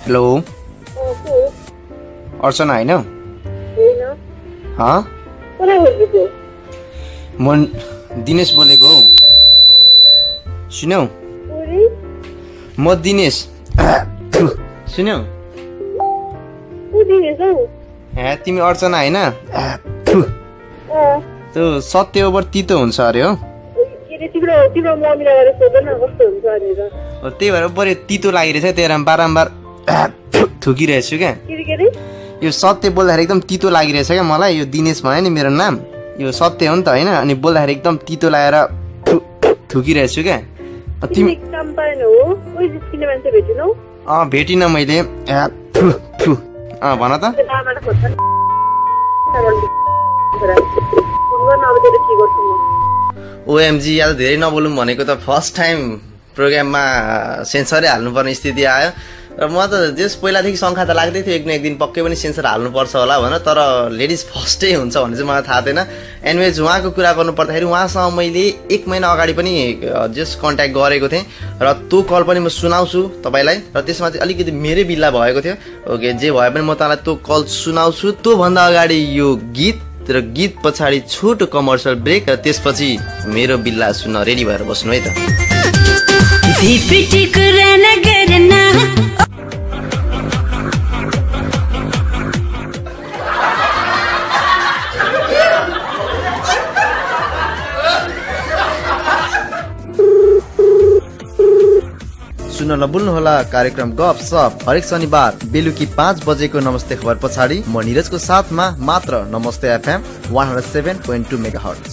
Hello अर्चना होइन म दिनेश बोलेको हौ सुन्यौ म दिनेश सुन्यौ तिमी अर्चना होइन त्यो सत्य ओभर तितो हुन्छ अरे हो त्यही भएर बरु तितो लागिरहेछ त्यही भएर बारम्बार थुकिरहेछु क्या यो सत्य बोल्दाखेरि एकदम तितो लागिरहेछ क्या मलाई यो दिनेश भयो नि मेरो नाम यो सत्य हो नि त होइन अनि बोल्दाखेरि एकदम तितो लागेर थुकिरहेछु क्या तिमी भेटिन मैले भन त ओएमजी आज धेरै नबोलौँ भनेको त फर्स्ट टाइम प्रोग्राममा सेन्सरै हाल्नुपर्ने स्थिति आयो र म त जस पहिलादेखि शङ्का त लाग्दै थियो एक दिन पक्कै पनि सेन्सर हाल्नुपर्छ होला भनेर तर लेडिज फर्स्टै हुन्छ भन्ने चाहिँ मलाई थाहा थिएन एनिवेज उहाँको कुरा गर्नु पर्दाखेरि उहाँसँग मैले 1 महिना अगाडि पनि जस कन्ट्याक्ट गरेको थिएँ र त्यो कल पनि म सुनाउँछु तपाईँलाई र त्यसमा चाहिँ अलिकति मेरै बिल्ला भएको थियो ओके जे भए पनि म तपाईँलाई त्यो कल सुनाउँछु त्योभन्दा अगाडि यो गीत र गीत पछाडि छोटो कमर्सियल ब्रेक र त्यसपछि मेरो बिल्ला सुन्न रेडी भएर बस्नु है त सुन्न नभुल्नुहोला कार्यक्रम गफ सप हरेक शनिबार बेलुकी 5 बजेको नमस्ते खबर पछाडि म निरजको साथमा मात्र नमस्ते FM 107.2 megahertz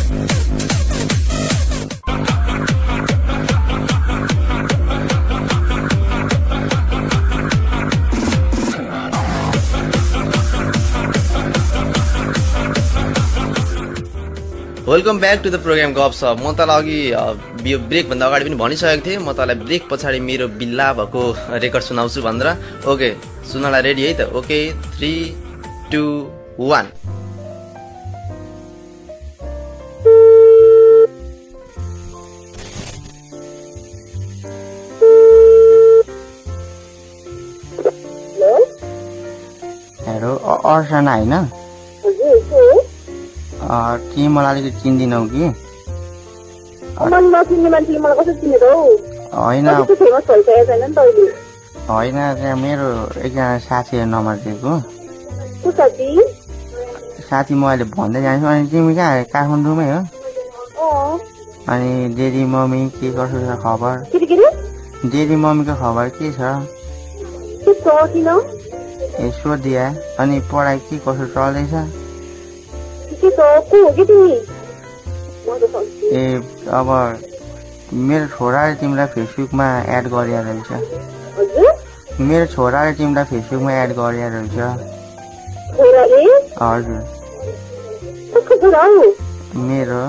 welcome back to the programme गफ सप म तँलाई अघि यो ब्रेकभन्दा अगाडि पनि भनिसकेको थिएँ म तँलाई ब्रेक पछाडि मेरो बिल्ला भएको रेकर्ड सुनाउँछु भनेर ओके सुन्नलाई रेडी है त ओके 3 2 1 हेलो अर्चना होइन के मलाई अलिकति चिन्दिनौ कि होइन त्यहाँ मेरो एकजना साथीको नम्बर दिएको साथी म अहिले भन्दै जान्छु अनि तिमी कहाँ काठमाडौँमै हो अनि डेडी मम्मी के कसो छ खबर डेडी मम्मीको खबर के छ ए सोधिया अनि पढाइ के कसो चल्दैछ ए अब मेरो छोराले तिमीलाई फेसबुकमा एड गरिया रहेछ मेरो छोराले तिमीलाई फेसबुकमा एड गरिया रहेछ हजुर मेरो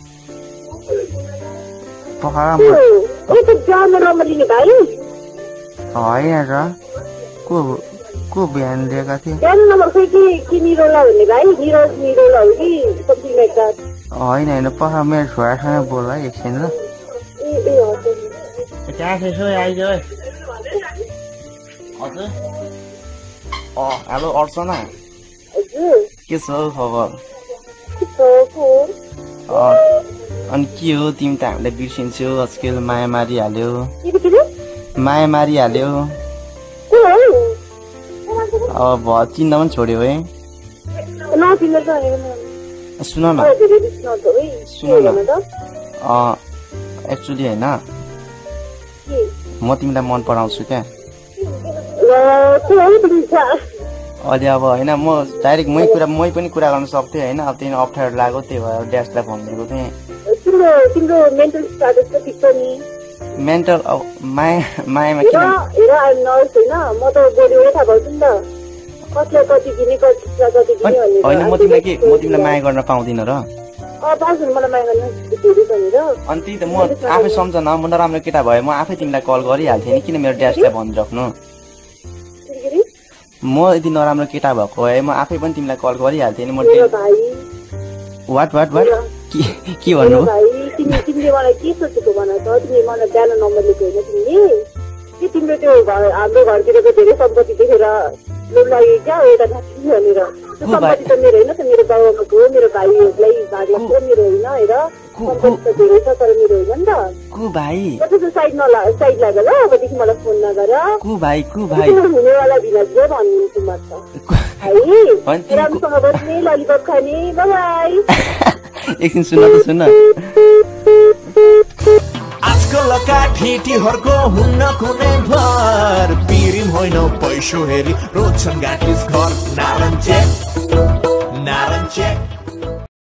होइन र को बिहान दिएका थिए होइन पख मेरो छोरासँग बोल है एकछिन ल हजुर हेलो अर्चना के छ खबर अनि के हो तिमी त हामीलाई बिर्सिन्छौ आजकल माया मारिहाल्यो अब चिन्द पनि छोड्यो है सुन न एक्चुअली होइन म तिमीलाई मन पराउँछु क्या अहिले अब होइन म डाइरेक्ट मै पनि कुरा गर्न सक्थेँ होइन अब त्यही अप्ठ्यारो लाग्यो त्यही भएर ड्यासलाई भनिदिएको थिएँ मेन्टल अब मायामा किन होइन म तिमीलाई माया गर्न पाउँदिन र अनि त्यही त म आफै सम्झ न म नराम्रो केटा भए म आफै तिमीलाई कल गरिहाल्थेँ नि किन मेरो ड्यासलाई भनिराख्नु म यदि नराम्रो केटा भएको भए म आफै पनि तिमीलाई कल गरिहाल्थेँ नि म वाट के भन्नु कि तिम्रो त्यो हाम्रो घरतिरको धेरै सम्पत्ति देखेर लोभ लाग्यो क्या एउटा नाच्नु भनेर। त्यो सम्पत्ति त मेरो होइन त, मेरो बाबुआमाको हो, मेरो भाइहरूलाई भाग लाग्छ, मेरो होइन हेर सम्पत्ति त धेरै छ तर मेरो होइन नि त। को भाइ? त्यसो साइड लाग ल, अबदेखि मलाई फोन नगर। को भाइ? हुनेवाला भिनाजु भन्छु म त है। राम्रोसँग बस्ने, ललिपप खाने, बाई बाई। एकछिन सुन आजकलका ठेटीहरूको हुन्न कुनै भर, पिरिम होइन पैसो हेरी रोज्छन् गाँठिस घर। नारायण चेक